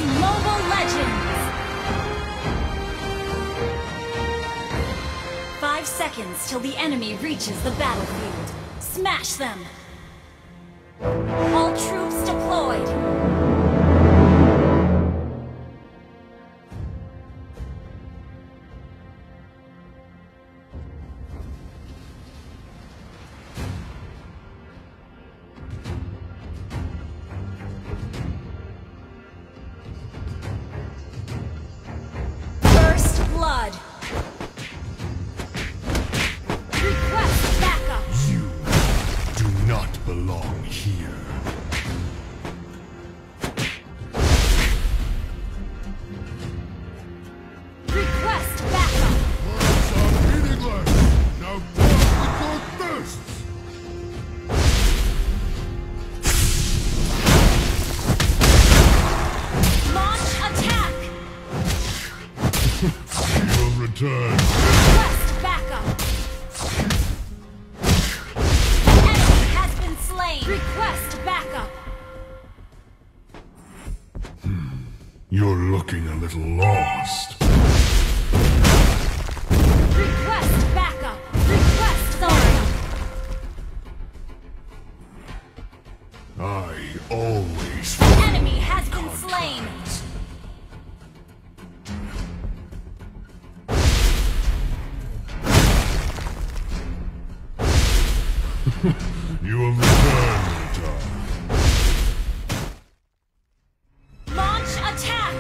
to Mobile Legends! 5 seconds till the enemy reaches the battlefield. Smash them! All troops deployed! Blood. Request backup. You do not belong here. Request backup. Words are meaningless. Now deal with your fists. Launch attack. You'll return. Request backup. An enemy has been slain. Request backup. You're looking a little lost. Request backup. Request backup. I always An enemy has been slain. You will return later. Launch attack.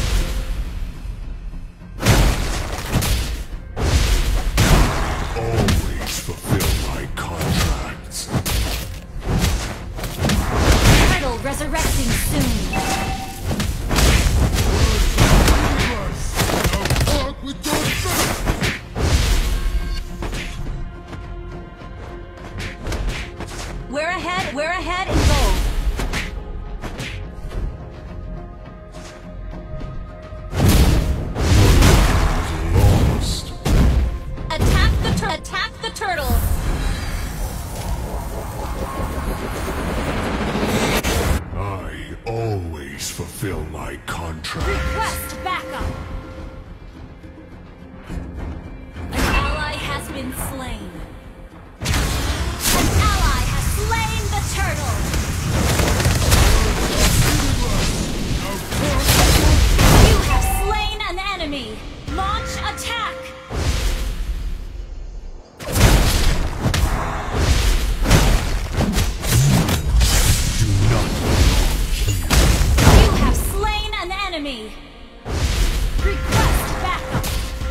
Always fulfill my contracts. Turtle resurrecting soon. Words are meaningless. Now talk with your fists. We're ahead in gold. Lost. Attack the turtle. I always fulfill my contract. Request backup. An ally has been slain. An ally has slain the turtle. You have slain an enemy. Launch attack. Do not belong here. You have slain an enemy. Request backup.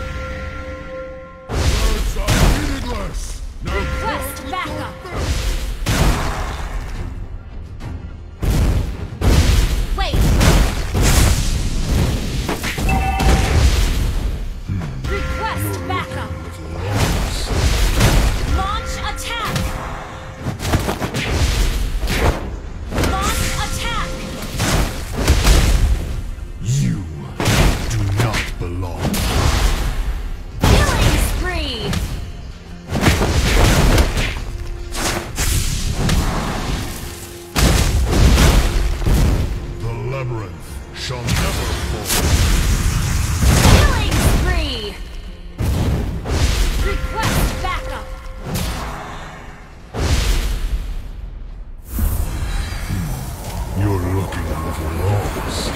Words are meaningless. Now Request talk with backup. your fists. Wait. Request backup. Lost. Launch attack. Launch attack. You do not belong. Killing spree. The labyrinth shall never fall. Killing spree. Request backup. You're looking a little lost.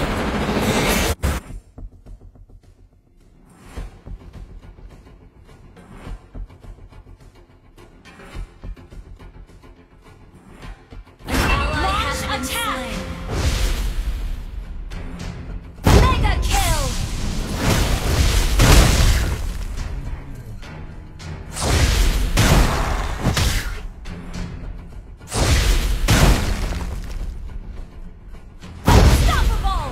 An ally has been slain. Mega kill. Unstoppable.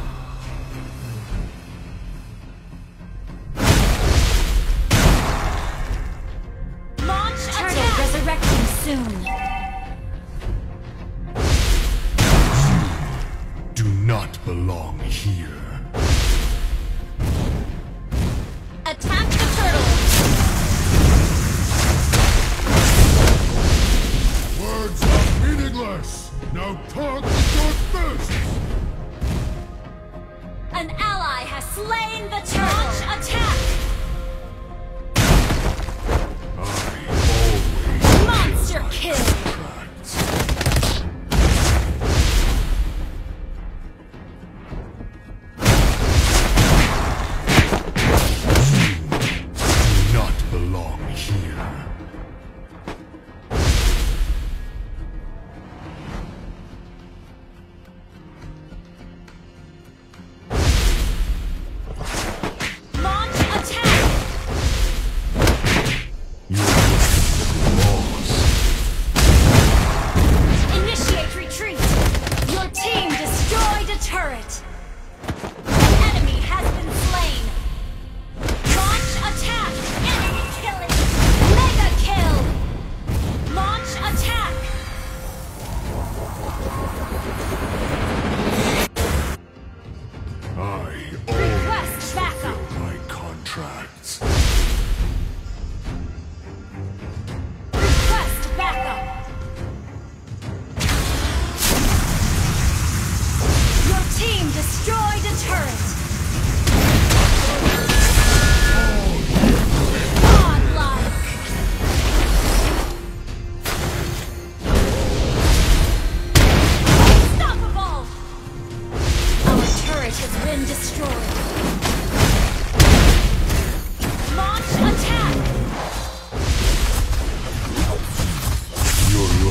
Launch attack. Resurrecting soon. Do not belong here. Attack the turtle. Words are meaningless. Now talk with your fists. An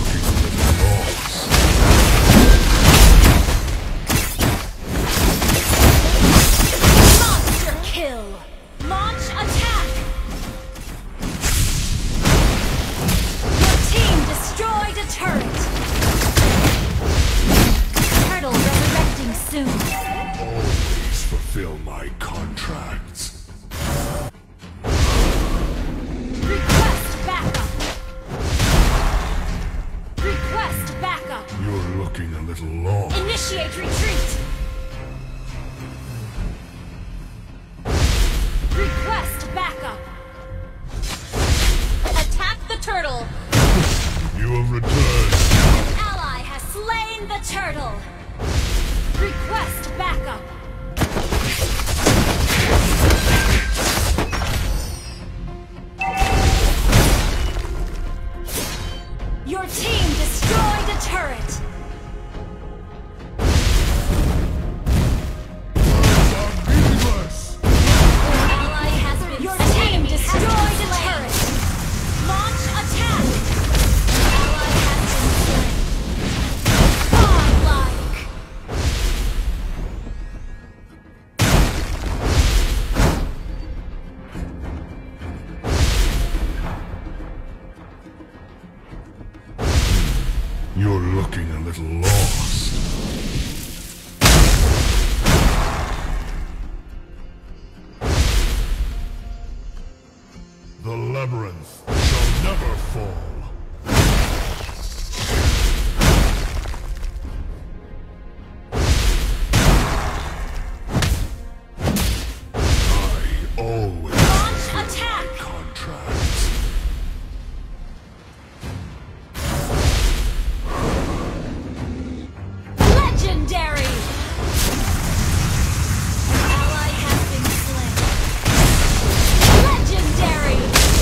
looking a little lost. Monster kill! Launch attack! Your team destroyed a turret! Turtle resurrecting soon. Always fulfill my contracts. Request backup! Request backup! You're looking a little lost. Initiate retreat! Request backup! Attack the turtle! You have returned. An ally has slain the turtle! Request backup! Your team destroyed a turret! I'm meaningless. Ally has been Your team destroyed a turret! Launch attack! Ally has been slain. Godlike! You're looking a little lost. The labyrinth shall never fall. I always Launch fulfill attack! contracts. Legendary! An ally has been slain. Legendary!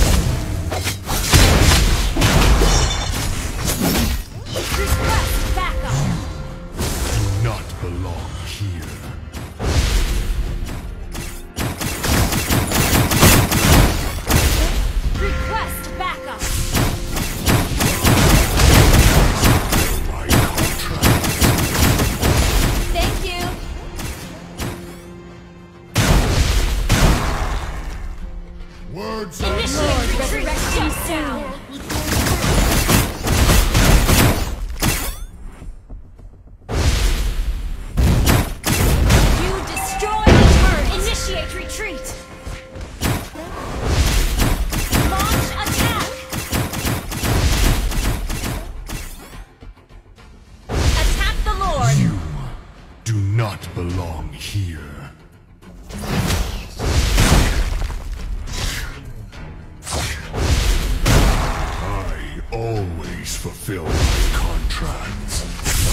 Request backup! Do not belong here. Request backup! My contracts. Thank you! Words are Initiate resurrection sound! You destroyed the turret! Initiate retreat! Launch attack! Attack the Lord! You do not belong here. I always fulfill my contracts.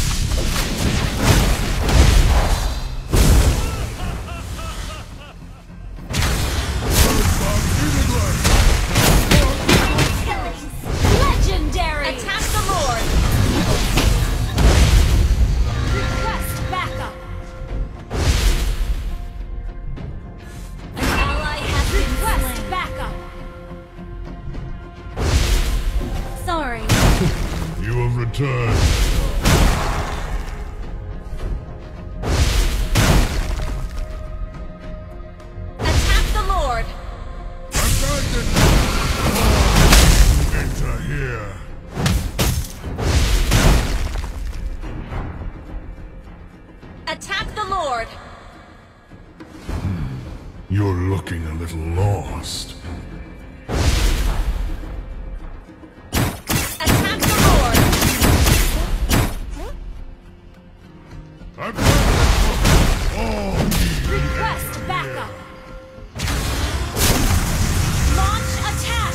Legendary! Attack the Lord! Request backup! An ally has been slain. Backup! Sorry. You have returned. Attack the Lord! Abandon! Enter here. Attack the Lord! You're looking a little lost. Attack the Lord! Abandon! All Request backup! Launch attack!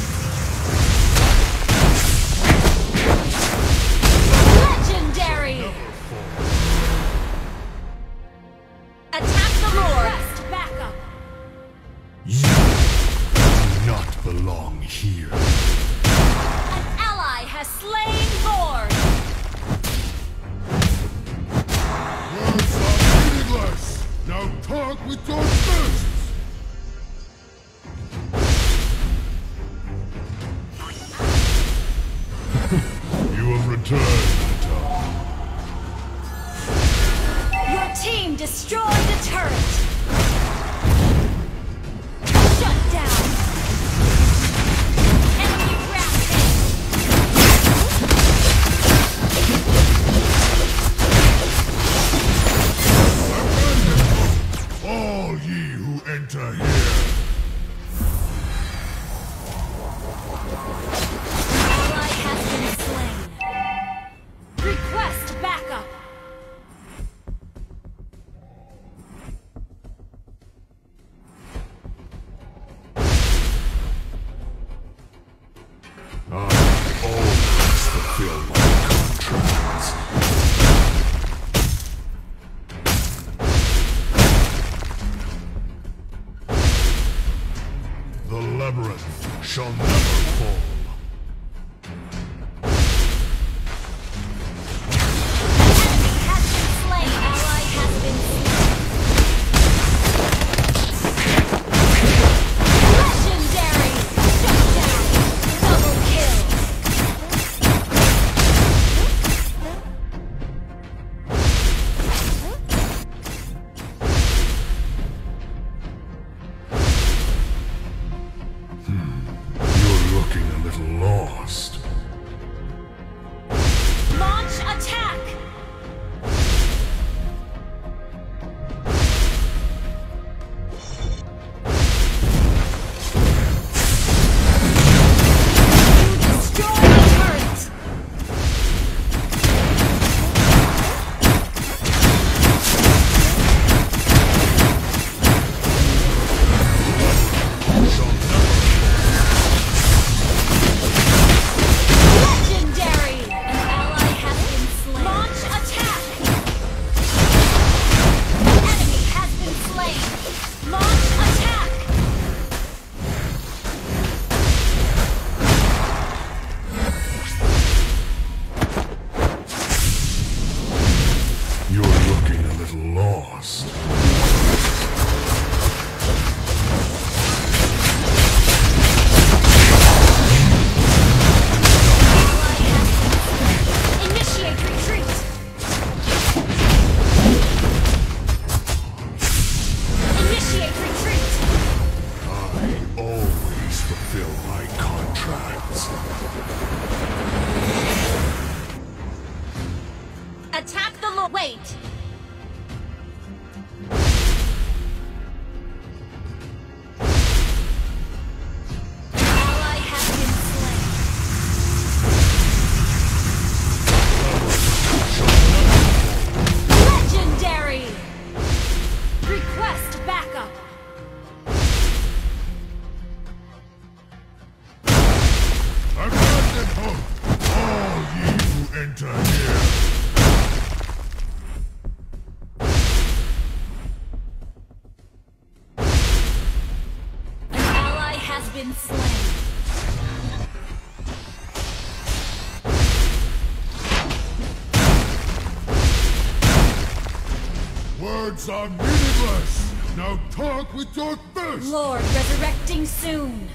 Legendary! Attack the Lord! Request backup! You do not belong here. An ally has slain Lord! Words are meaningless. Now talk with your fists. You return, Minotaur. Your team destroyed a turret. Shut down. Enemy rampage. All ye who enter here. Ally has been slain. Request backup. I always fulfill my contracts. The labyrinth shall never fall. Enemy has been slain. Ally has been slain. Legendary. Shut down. Double kill. You're looking a little lost. Launch attack. You destroyed the turret. Legendary. An ally has been slain. Launch attack. Enemy has been slain. Launch attack. You're looking a little lost. Initiate retreat! Initiate retreat! I always fulfill my contracts. Attack the wait! Ally has been slain. Legendary! Request backup! Abandon hope, all ye who enter here. An ally has been slain. Words are meaningless. Now talk with your fist. Lord resurrecting soon.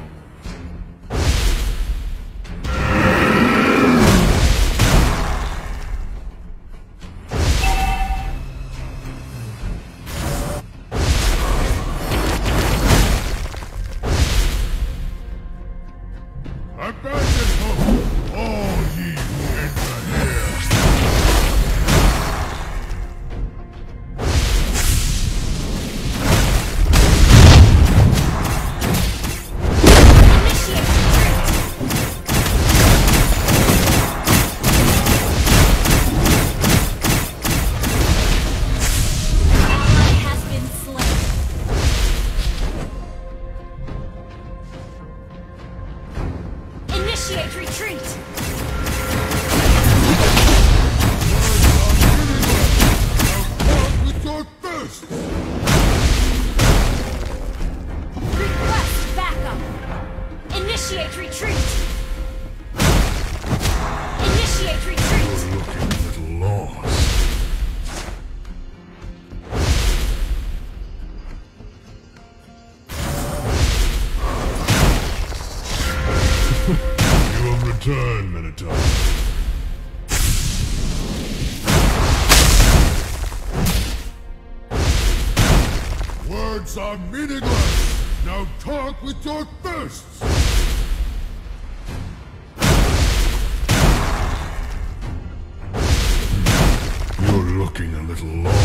Abandon hope, all ye who enter here. Initiate retreat! Ally has been slain. Initiate retreat! Talk with your fist. Request backup! Initiate retreat! Initiate retreat! You're looking a little lost. You have returned, Minotaur. Words are meaningless! Now talk with your fists! You're looking a little lost.